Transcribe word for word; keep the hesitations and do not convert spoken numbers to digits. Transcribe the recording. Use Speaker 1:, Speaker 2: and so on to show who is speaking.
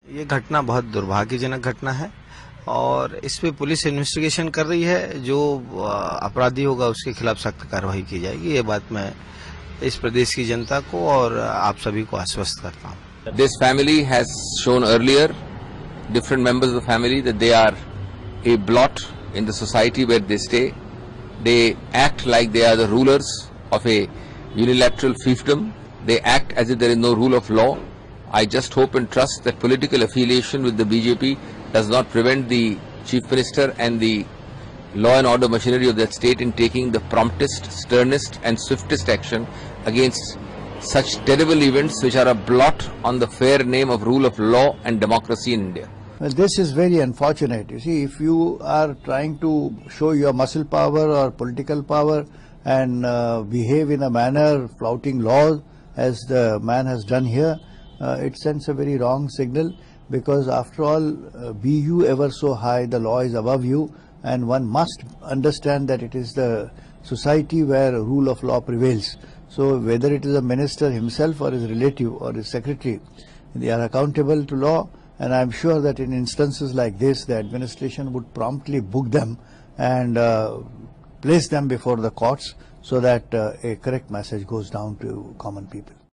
Speaker 1: ये घटना बहुत दुर्भाग्यजनक घटना है और इस पे पुलिस इन्वेस्टिगेशन कर रही है। जो अपराधी होगा उसके खिलाफ सख्त कार्रवाई की जाएगी। ये बात मैं इस प्रदेश की जनता को और आप सभी को आश्वस्त करता हूँ।
Speaker 2: This family has shown earlier, different members of the family, that they are a blot in the society where they stay. They act like they are the rulers of a unilateral fiefdom. They act as if there is no rule of law. I just hope and trust that political affiliation with the B J P does not prevent the Chief Minister and the law and order machinery of that state in taking the promptest, sternest and swiftest action against such terrible events which are a blot on the fair name of rule of law and democracy in India.
Speaker 3: Well, this is very unfortunate. You see, if you are trying to show your muscle power or political power and uh, behave in a manner flouting laws as the man has done here, uh, it sends a very wrong signal, because after all, uh, be you ever so high, the law is above you, and one must understand that it is the society where rule of law prevails. So whether it is a minister himself or his relative or his secretary, they are accountable to law, and I am sure that in instances like this, the administration would promptly book them and uh, place them before the courts so that uh, a correct message goes down to common people.